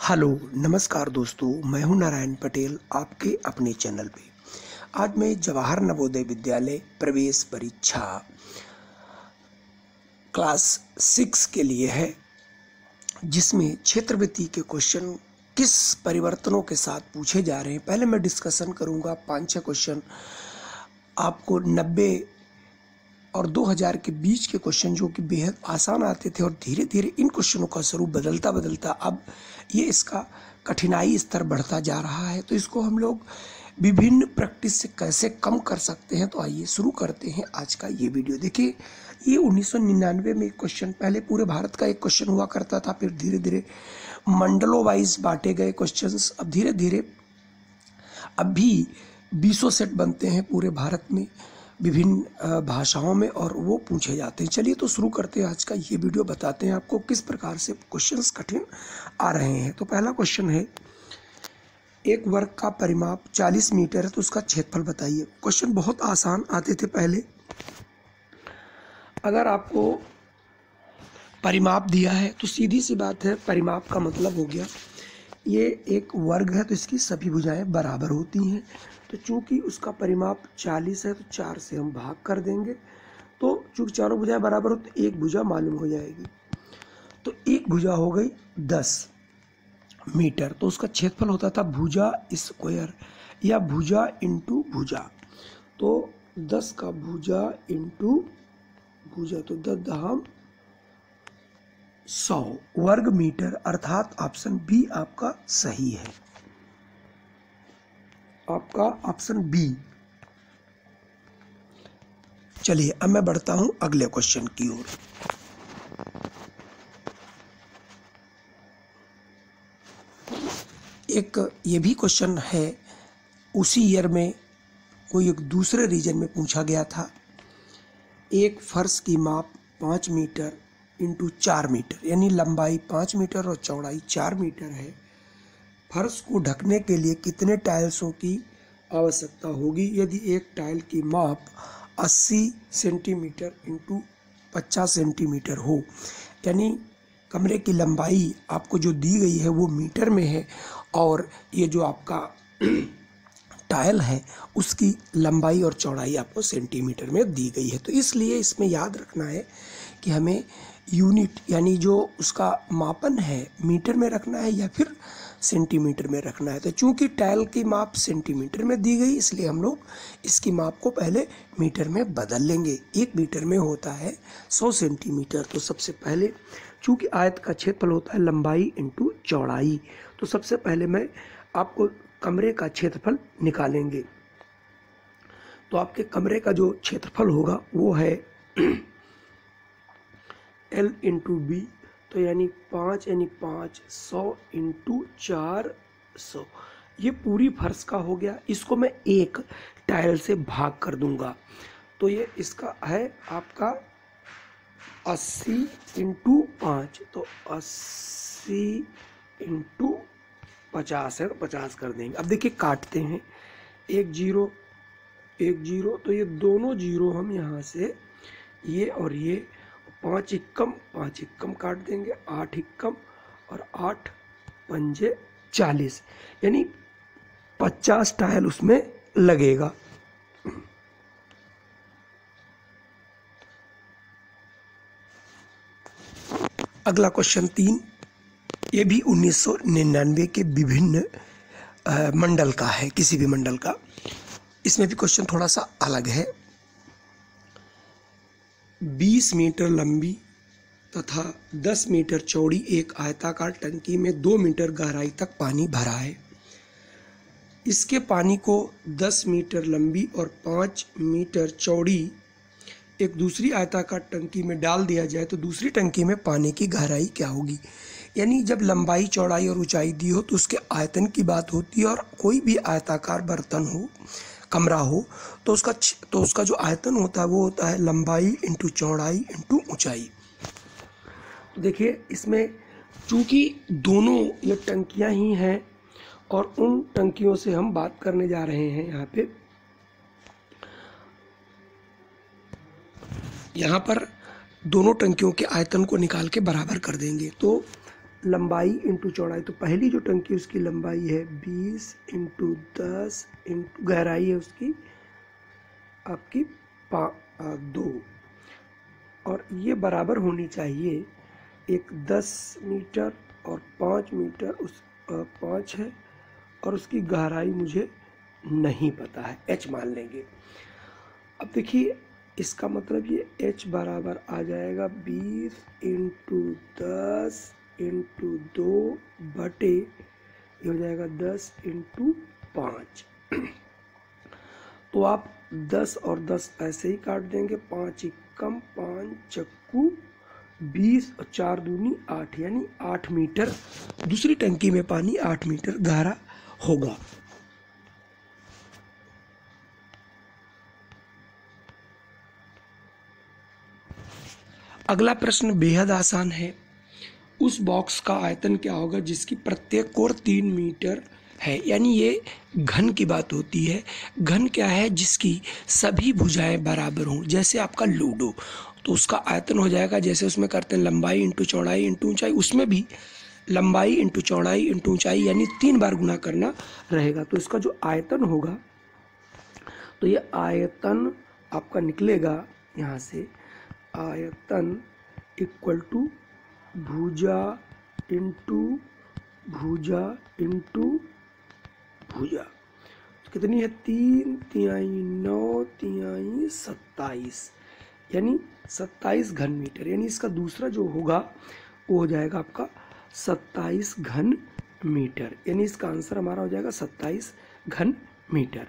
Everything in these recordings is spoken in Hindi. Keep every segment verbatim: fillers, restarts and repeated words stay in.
हेलो नमस्कार दोस्तों, मैं हूं नारायण पटेल आपके अपने चैनल पे। आज मैं जवाहर नवोदय विद्यालय प्रवेश परीक्षा क्लास सिक्स के लिए है, जिसमें क्षेत्रवृत्ति के क्वेश्चन किस परिवर्तनों के साथ पूछे जा रहे हैं। पहले मैं डिस्कशन करूंगा पाँच छः क्वेश्चन आपको नब्बे और दो हज़ार के बीच के क्वेश्चन जो कि बेहद आसान आते थे और धीरे धीरे इन क्वेश्चनों का स्वरूप बदलता बदलता अब ये इसका कठिनाई स्तर बढ़ता जा रहा है। तो इसको हम लोग विभिन्न प्रैक्टिस से कैसे कम कर सकते हैं, तो आइए शुरू करते हैं आज का ये वीडियो। देखिए, ये उन्नीस सौ निन्यानवे में एक क्वेश्चन, पहले पूरे भारत का एक क्वेश्चन हुआ करता था, फिर धीरे धीरे मंडलों वाइज बांटे गए क्वेश्चंस। अब धीरे धीरे अब भी बीसों सेट बनते हैं पूरे भारत में विभिन्न भाषाओं में और वो पूछे जाते हैं। चलिए तो शुरू करते हैं आज का ये वीडियो, बताते हैं आपको किस प्रकार से क्वेश्चंस कठिन आ रहे हैं। तो पहला क्वेश्चन है, एक वर्ग का परिमाप चालीस मीटर है तो उसका क्षेत्रफल बताइए। क्वेश्चन बहुत आसान आते थे पहले। अगर आपको परिमाप दिया है तो सीधी सी बात है, परिमाप का मतलब हो गया ये एक वर्ग है तो इसकी सभी भुजाएं बराबर होती हैं। तो चूंकि उसका परिमाप चालीस है तो चार से हम भाग कर देंगे, तो चूंकि चारों भुजाएं बराबर हो तो एक भुजा मालूम हो जाएगी। तो एक भुजा हो गई दस मीटर, तो उसका क्षेत्रफल होता था भुजा स्क्वायर या भुजा इंटू भुजा। तो दस का भुजा इंटू भुजा, तो दस दहम सौ वर्ग मीटर, अर्थात ऑप्शन बी आपका सही है। आपका ऑप्शन बी। चलिए अब मैं बढ़ता हूं अगले क्वेश्चन की ओर। एक ये भी क्वेश्चन है, उसी ईयर में कोई एक दूसरे रीजन में पूछा गया था। एक फर्श की माप पाँच मीटर इंटू चार मीटर, यानी लंबाई पाँच मीटर और चौड़ाई चार मीटर है। फर्श को ढकने के लिए कितने टाइल्सों की आवश्यकता होगी यदि एक टाइल की माप अस्सी सेंटीमीटर इंटू पचास सेंटीमीटर हो। यानी कमरे की लंबाई आपको जो दी गई है वो मीटर में है और ये जो आपका टाइल है उसकी लंबाई और चौड़ाई आपको सेंटीमीटर में दी गई है। तो इसलिए इसमें याद रखना है कि हमें यूनिट यानी जो उसका मापन है मीटर में रखना है या फिर सेंटीमीटर में रखना है। तो चूंकि टाइल की माप सेंटीमीटर में दी गई, इसलिए हम लोग इसकी माप को पहले मीटर में बदल लेंगे। एक मीटर में होता है सौ सेंटीमीटर। तो सबसे पहले चूंकि आयत का क्षेत्रफल होता है लंबाई इंटू चौड़ाई, तो सबसे पहले मैं आपको कमरे का क्षेत्रफल निकालेंगे। तो आपके कमरे का जो क्षेत्रफल होगा वो है एल इंटू बी, तो यानी पाँच यानी पाँच सौ इंटू चार सौ, ये पूरी फर्श का हो गया। इसको मैं एक टाइल से भाग कर दूंगा, तो ये इसका है आपका अस्सी इंटू पाँच, तो अस्सी इंटू पचास है, पचास कर देंगे। अब देखिए काटते हैं, एक जीरो एक जीरो, तो ये दोनों जीरो हम यहाँ से ये और ये पाँच इक्कम पाँच इक्कम काट देंगे, आठ इक्कम और आठ पंजे चालीस, यानी पचास टाइल उसमें लगेगा। अगला क्वेश्चन तीन, ये भी उन्नीस सौ निन्यानवे के विभिन्न मंडल का है, किसी भी मंडल का। इसमें भी क्वेश्चन थोड़ा सा अलग है। बीस मीटर लंबी तथा दस मीटर चौड़ी एक आयताकार टंकी में दो मीटर गहराई तक पानी भरा है। इसके पानी को दस मीटर लंबी और पाँच मीटर चौड़ी एक दूसरी आयताकार टंकी में डाल दिया जाए तो दूसरी टंकी में पानी की गहराई क्या होगी। यानी जब लंबाई चौड़ाई और ऊंचाई दी हो तो उसके आयतन की बात होती है, और कोई भी आयताकार बर्तन हो, कमरा हो, तो उसका तो उसका जो आयतन होता है वो होता है लंबाई इंटू चौड़ाई इंटू ऊंचाई। तो देखिए इसमें चूंकि दोनों ये टंकियां ही हैं और उन टंकियों से हम बात करने जा रहे हैं, यहाँ पे यहाँ पर दोनों टंकियों के आयतन को निकाल के बराबर कर देंगे। तो लंबाई इंटू चौड़ाई, तो पहली जो टंकी उसकी लंबाई है बीस इंटू दस इंटू गहराई है उसकी आपकी पा आ, दो, और ये बराबर होनी चाहिए एक दस मीटर और पाँच मीटर उस पाँच है, और उसकी गहराई मुझे नहीं पता है, एच मान लेंगे। अब देखिए इसका मतलब ये एच बराबर आ जाएगा बीस इंटू दस इंटू दो बटे ये हो जाएगा दस इंटू पाँच। तो आप दस और दस ऐसे ही काट देंगे, पाँच इक्कम पाँच चक्कू बीस और चार दूनी आठ, यानी आठ मीटर दूसरी टंकी में पानी आठ मीटर गहरा होगा। अगला प्रश्न बेहद आसान है। उस बॉक्स का आयतन क्या होगा जिसकी प्रत्येक कोर तीन मीटर है, यानी ये घन की बात होती है। घन क्या है? जिसकी सभी भुजाएं बराबर हों, जैसे आपका लूडो, तो उसका आयतन हो जाएगा जैसे उसमें करते हैं लंबाई इंटू चौड़ाई इंटू ऊंचाई, उसमें भी लंबाई इंटू चौड़ाई इंटू ऊंचाई यानी तीन बार गुना करना रहेगा। तो इसका जो आयतन होगा, तो ये आयतन आपका निकलेगा यहाँ से, आयतन इक्वल टू भुजा इंटू भुजा इंटू भुजा। कितनी है? तीन तिहाई नौ तिहाई सत्ताईस, यानी सत्ताईस घन मीटर, यानी इसका दूसरा जो होगा वो हो जाएगा आपका सत्ताईस घन मीटर, यानी इसका आंसर हमारा हो जाएगा सत्ताईस घन मीटर।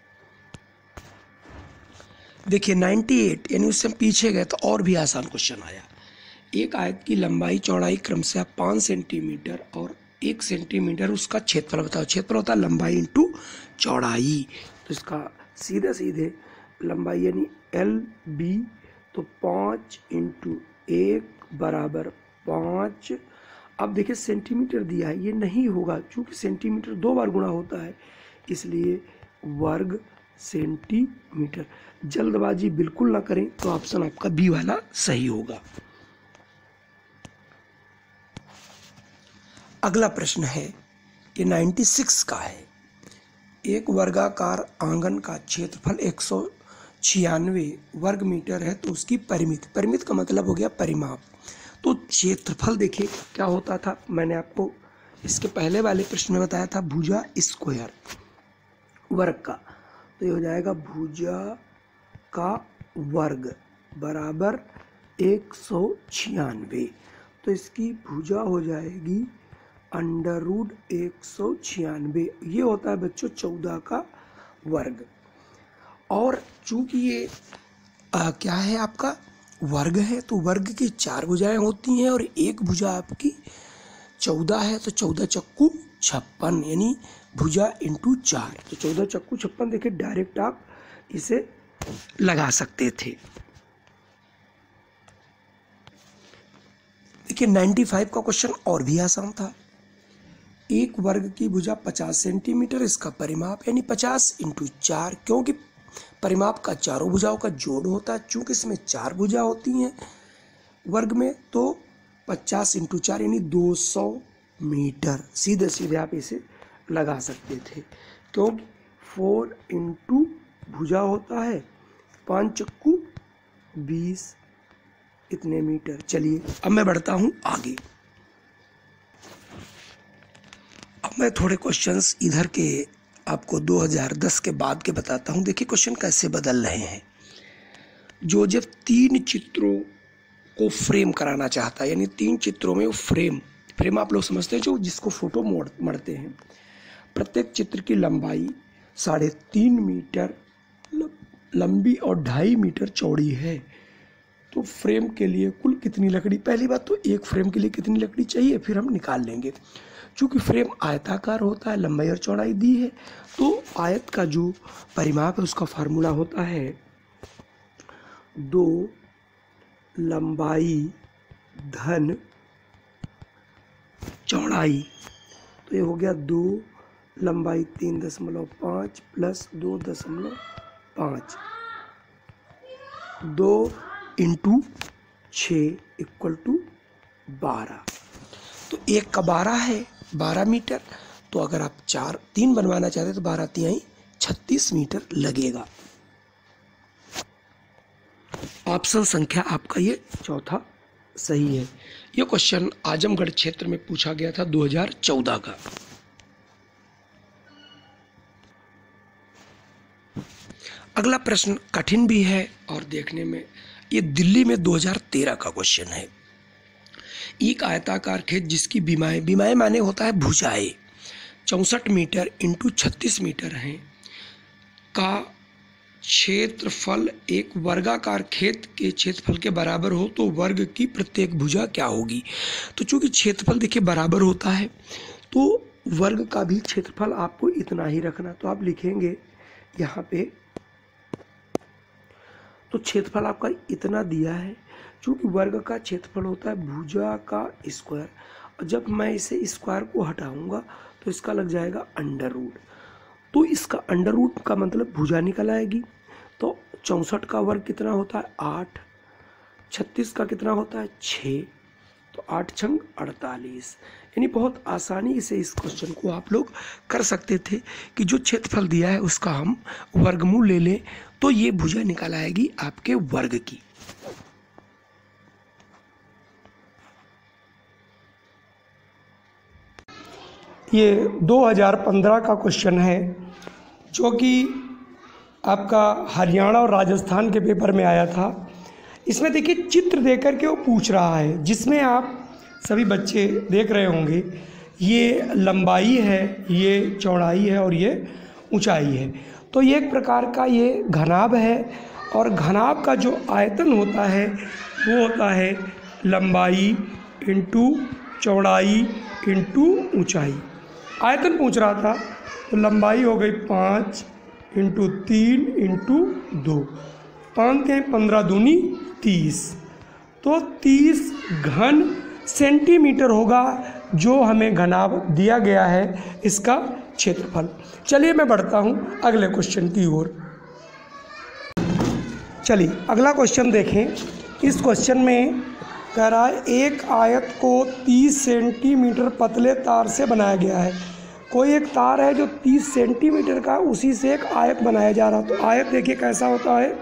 देखिए अट्ठानवे, यानी उससे हम पीछे गए तो और भी आसान क्वेश्चन आया। एक आयत की लंबाई चौड़ाई क्रमशः पाँच सेंटीमीटर और एक सेंटीमीटर, उसका क्षेत्रफल बताओ। क्षेत्रफल होता है लंबाई इंटू चौड़ाई, तो इसका सीधे सीधे लंबाई यानी एल बी, तो पाँच इंटू एक बराबर पाँच। अब देखिए सेंटीमीटर दिया है, ये नहीं होगा क्योंकि सेंटीमीटर दो बार गुणा होता है, इसलिए वर्ग सेंटीमीटर। जल्दबाजी बिल्कुल ना करें, तो ऑप्शन आपका बी वाला सही होगा। अगला प्रश्न है, ये छियानवे का है। एक वर्गाकार आंगन का क्षेत्रफल एक सौ छियानवे वर्ग मीटर है, तो उसकी परिमित, परिमित का मतलब हो गया परिमाप। तो क्षेत्रफल देखिए क्या होता था, मैंने आपको इसके पहले वाले प्रश्न में बताया था, भुजा स्क्वायर वर्ग का, तो ये हो जाएगा भुजा का वर्ग बराबर एक सौ छियानवे, तो इसकी भुजा हो जाएगी अंडर रूट एक सौ छियानवे। ये होता है बच्चों चौदह का वर्ग, और चूंकि ये आ, क्या है आपका वर्ग है, तो वर्ग की चार भुजाएं होती हैं और एक भुजा आपकी चौदह है, तो चौदह चक्कू छप्पन, यानी भुजा इंटू चार, तो चौदह चक्कू छप्पन। देखिए डायरेक्ट आप इसे लगा सकते थे। देखिए पचानवे का क्वेश्चन और भी आसान था। एक वर्ग की भुजा पचास सेंटीमीटर, इसका परिमाप यानी पचास इंटू चार, क्योंकि परिमाप का चारों भुजाओं का जोड़ होता है, चूंकि इसमें चार भुजा होती हैं वर्ग में, तो पचास इंटू चार यानी दो सौ मीटर। सीधे सीधे आप इसे लगा सकते थे, क्योंकि फोर इंटू भुजा होता है, पाँच चक्कू बीस, इतने मीटर। चलिए अब मैं बढ़ता हूँ आगे। अब मैं थोड़े क्वेश्चंस इधर के आपको दो हज़ार दस के बाद के बताता हूँ। देखिए क्वेश्चन कैसे बदल रहे हैं। जोसेफ तीन चित्रों को फ्रेम कराना चाहता है, यानी तीन चित्रों में वो फ्रेम फ्रेम आप लोग समझते हैं जो जिसको फोटो मोड़ मरते हैं। प्रत्येक चित्र की लंबाई साढ़े तीन मीटर लंबी और ढाई मीटर चौड़ी है, तो फ्रेम के लिए कुल कितनी लकड़ी, पहली बात तो एक फ्रेम के लिए कितनी लकड़ी चाहिए फिर हम निकाल लेंगे। चूँकि फ्रेम आयताकार होता है, लंबाई और चौड़ाई दी है, तो आयत का जो परिमाप है उसका फार्मूला होता है दो लंबाई धन चौड़ाई, तो ये हो गया दो लंबाई तीन दशमलव पाँच प्लस दो दशमलव पाँच, दो इंटू छः इक्वल टू बारह। तो एक का बारह है, बारह मीटर। तो अगर आप चार तीन बनवाना चाहते हैं तो बारह तिहाई छत्तीस मीटर लगेगा। ऑप्शन संख्या आपका ये चौथा सही है। ये क्वेश्चन आजमगढ़ क्षेत्र में पूछा गया था दो हज़ार चौदह का। अगला प्रश्न कठिन भी है और देखने में ये दिल्ली में दो हज़ार तेरह का क्वेश्चन है। एक आयताकार खेत जिसकी बीमाएं बीमाएं माने होता है भुजाएं चौंसठ मीटर इंटू छत्तीस मीटर हैं का क्षेत्रफल एक वर्गाकार खेत के क्षेत्रफल के बराबर हो तो वर्ग की प्रत्येक भुजा क्या होगी। तो चूंकि क्षेत्रफल देखिए बराबर होता है तो वर्ग का भी क्षेत्रफल आपको इतना ही रखना। तो आप लिखेंगे यहाँ पे, तो क्षेत्रफल आपका इतना दिया है। चूंकि वर्ग का क्षेत्रफल होता है भुजा का स्क्वायर, और जब मैं इसे स्क्वायर को हटाऊंगा तो इसका लग जाएगा अंडर रूट। तो इसका अंडर रूट का मतलब भुजा निकल आएगी। तो चौंसठ का वर्ग कितना होता है आठ, छत्तीस का कितना होता है छः, तो आठ छंग अड़तालीस। यानी बहुत आसानी से इस क्वेश्चन को आप लोग कर सकते थे कि जो क्षेत्रफल दिया है उसका हम वर्गमूल ले लें तो ये भुजा निकल आएगी आपके वर्ग की। ये दो हज़ार पंद्रह का क्वेश्चन है जो कि आपका हरियाणा और राजस्थान के पेपर में आया था। इसमें देखिए चित्र देकर के वो पूछ रहा है जिसमें आप सभी बच्चे देख रहे होंगे ये लंबाई है, ये चौड़ाई है और ये ऊंचाई है। तो ये एक प्रकार का ये घनाभ है और घनाभ का जो आयतन होता है वो होता है लंबाई इंटू चौड़ाई इंटू ऊंचाई। आयतन पूछ रहा था तो लंबाई हो गई पाँच इंटू तीन इंटू दो, पाँच के पंद्रह दूनी तीस, तो तीस घन सेंटीमीटर होगा जो हमें घनाभ दिया गया है इसका क्षेत्रफल। चलिए मैं बढ़ता हूँ अगले क्वेश्चन की ओर। चलिए अगला क्वेश्चन देखें। इस क्वेश्चन में कह रहा है एक आयत को तीस सेंटीमीटर पतले तार से बनाया गया है। कोई एक तार है जो तीस सेंटीमीटर का, उसी से एक आयत बनाया जा रहा। तो आयत देखिए कैसा होता है,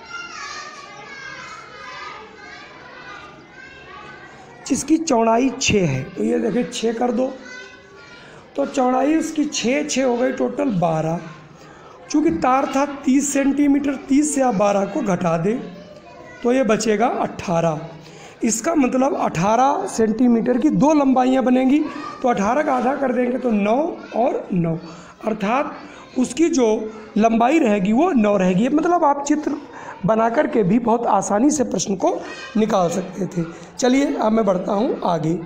जिसकी चौड़ाई छः है। तो ये देखिए छः कर दो, तो चौड़ाई उसकी छः, छः हो गई टोटल बारह। चूँकि तार था तीस सेंटीमीटर, तीस से आप बारह को घटा दें तो ये बचेगा अट्ठारह। इसका मतलब अठारह सेंटीमीटर की दो लंबाइयाँ बनेंगी। तो अठारह का आधा कर देंगे तो नौ और नौ, अर्थात उसकी जो लंबाई रहेगी वो नौ रहेगी। मतलब आप चित्र बना कर के भी बहुत आसानी से प्रश्न को निकाल सकते थे। चलिए अब मैं बढ़ता हूँ आगे।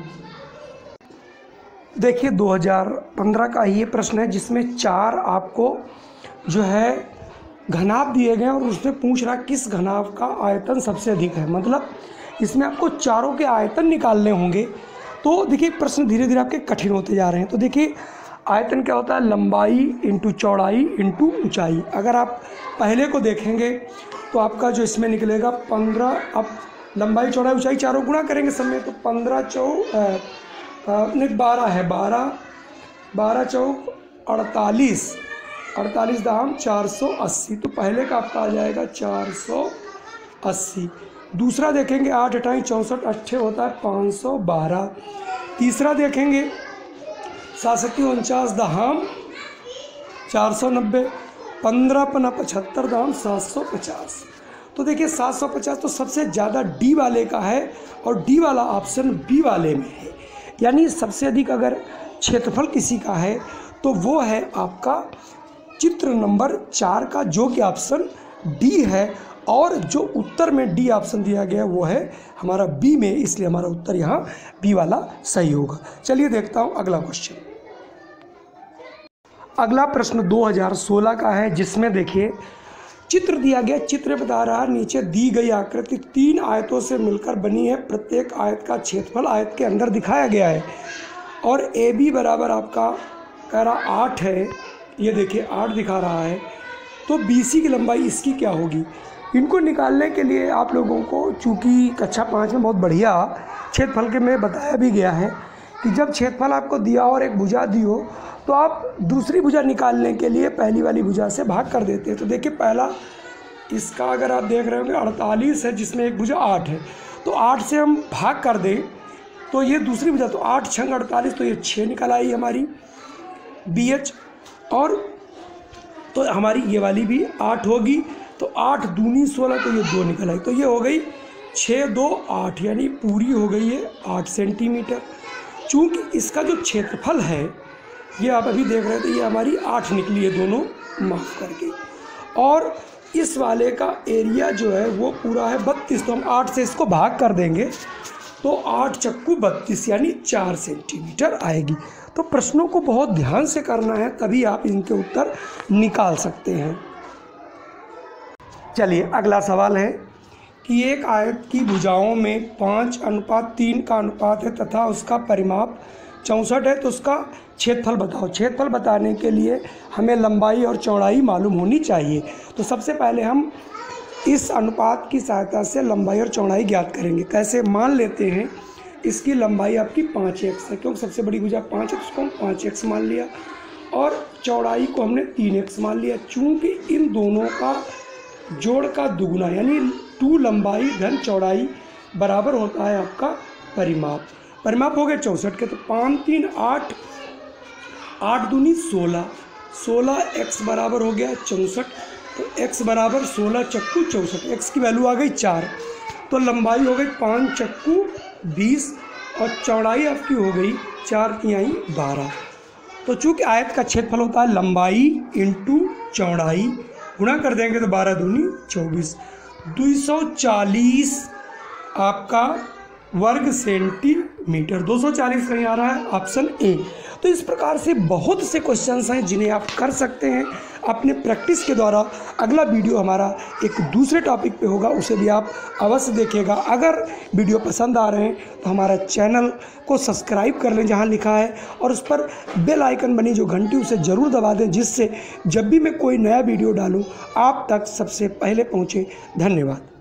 देखिए दो हज़ार पंद्रह का ये प्रश्न है जिसमें चार आपको जो है घनाभ दिए गए और उसमें पूछ रहा किस घनाभ का आयतन सबसे अधिक है। मतलब इसमें आपको चारों के आयतन निकालने होंगे। तो देखिए प्रश्न धीरे धीरे आपके कठिन होते जा रहे हैं। तो देखिए आयतन क्या होता है, लंबाई इंटू चौड़ाई इंटू ऊंचाई। अगर आप पहले को देखेंगे तो आपका जो इसमें निकलेगा पंद्रह, अब लंबाई चौड़ाई ऊंचाई चारों गुणा करेंगे सब में तो पंद्रह चौ नहीं बारह है, बारह बारह चौक अड़तालीस, अड़तालीस दाम चार सौ अस्सी। तो पहले का आपका आ जाएगा चार सौ अस्सी। दूसरा देखेंगे आठ अठाई चौंसठ, अट्ठे होता है पाँच सौ बारह। तीसरा देखेंगे सात सत्ती उनचास दहाम चार सौ नब्बे, पंद्रह पना पचहत्तर दाम सात सौ पचास। तो देखिए सात सौ पचास तो सबसे ज़्यादा डी वाले का है और डी वाला ऑप्शन बी वाले में है। यानी सबसे अधिक अगर क्षेत्रफल किसी का है तो वो है आपका चित्र नंबर चार का, जो कि ऑप्शन डी है। और जो उत्तर में डी ऑप्शन दिया गया वो है हमारा बी में, इसलिए हमारा उत्तर यहाँ बी वाला सही होगा। चलिए देखता हूँ अगला क्वेश्चन। अगला प्रश्न दो हज़ार सोलह का है जिसमें देखिए चित्र दिया गया। चित्र बता रहा है नीचे दी गई आकृति तीन आयतों से मिलकर बनी है। प्रत्येक आयत का क्षेत्रफल आयत के अंदर दिखाया गया है और ए बी बराबर आपका कह रहा आठ है। ये देखिए आठ दिखा रहा है। तो बी सी की लंबाई इसकी क्या होगी। इनको निकालने के लिए आप लोगों को, चूँकि कक्षा पाँच में बहुत बढ़िया क्षेत्रफल के में बताया भी गया है कि जब क्षेत्रफल आपको दिया और एक भुजा दी हो तो आप दूसरी भुजा निकालने के लिए पहली वाली भुजा से भाग कर देते हैं। तो देखिए पहला इसका अगर आप देख रहे होंगे अड़तालीस है, जिसमें एक भुजा आठ है, तो आठ से हम भाग कर दें तो ये दूसरी भुजा, तो आठ छंग अड़तालीस, तो ये छः निकल आई हमारी बी एच, और तो हमारी ये वाली भी आठ होगी, तो आठ दूनी सोलह, तो ये दो निकल आई, तो ये हो गई छः दो आठ, यानी पूरी हो गई है आठ सेंटीमीटर। चूँकि इसका जो क्षेत्रफल है ये आप अभी देख रहे थे, ये हमारी आठ निकली है दोनों माफ करके, और इस वाले का एरिया जो है वो पूरा है बत्तीस, तो हम आठ से इसको भाग कर देंगे तो आठ चक्कू बत्तीस यानी चार सेंटीमीटर आएगी। तो प्रश्नों को बहुत ध्यान से करना है, तभी आप इनके उत्तर निकाल सकते हैं। चलिए अगला सवाल है कि एक आयत की भुजाओं में पाँच अनुपात तीन का अनुपात है तथा उसका परिमाप चौंसठ है, तो उसका क्षेत्रफल बताओ। क्षेत्रफल बताने के लिए हमें लंबाई और चौड़ाई मालूम होनी चाहिए। तो सबसे पहले हम इस अनुपात की सहायता से लंबाई और चौड़ाई ज्ञात करेंगे। कैसे? मान लेते हैं इसकी लंबाई आपकी पाँच एक्स है, क्योंकि सबसे बड़ी भुजा पाँच है तो उसको हम पाँच एक्स मान लिया, और चौड़ाई को हमने तीन एक्स मान लिया। चूँकि इन दोनों का जोड़ का दुगुना यानी टू लंबाई धन चौड़ाई बराबर होता है आपका परिमाप। परिमाप हो गए चौंसठ के, तो पाँच तीन आठ, आठ दूनी सोलह, सोलह एक्स बराबर हो गया चौंसठ, तो x बराबर सोलह चक्कू चौंसठ, x की वैल्यू आ गई चार, तो लंबाई हो गई पाँच चक्कू बीस और चौड़ाई आपकी हो गई चार तिहाई बारह। तो चूँकि आयत का क्षेत्रफल होता है लंबाई इंटू चौड़ाई, गुणा कर देंगे तो बारह दूनी चौबीस, दो सौ चालीस आपका वर्ग सेंटीमीटर। दो सौ चालीस कहीं आ रहा है ऑप्शन ए। तो इस प्रकार से बहुत से क्वेश्चंस हैं जिन्हें आप कर सकते हैं अपने प्रैक्टिस के द्वारा। अगला वीडियो हमारा एक दूसरे टॉपिक पे होगा, उसे भी आप अवश्य देखिएगा। अगर वीडियो पसंद आ रहे हैं तो हमारा चैनल को सब्सक्राइब कर लें जहां लिखा है, और उस पर बेल आइकन बनी जो घंटी उसे ज़रूर दबा दें, जिससे जब भी मैं कोई नया वीडियो डालूँ आप तक सबसे पहले पहुँचे। धन्यवाद।